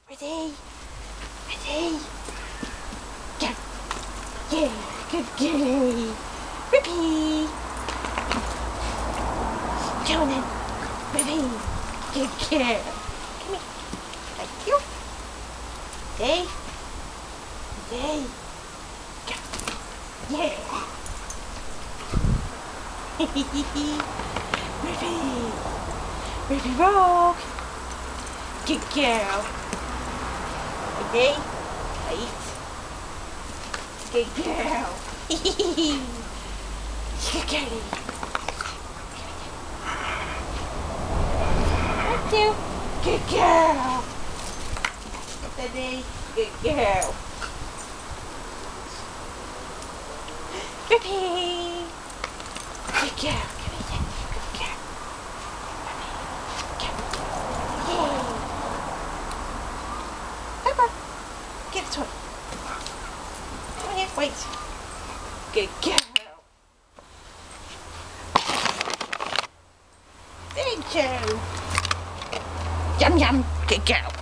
Ready? Ready? Go. Yeah, good girl. Rippy. Go on then. Rippy. Good girl. Come here. Thank you. Ready? Ready? Go. Yeah. Rippy. Rippy rock. Good girl. Ready? Wait. Good girl. Good girlie. Thank you. Good girl. Ready? Good girl. Rippy. Good girl. Come here. Good girl. Yay. Pepper. Get a toy. Come here. Wait. Good girl. Thank you. Yum yum. Good girl.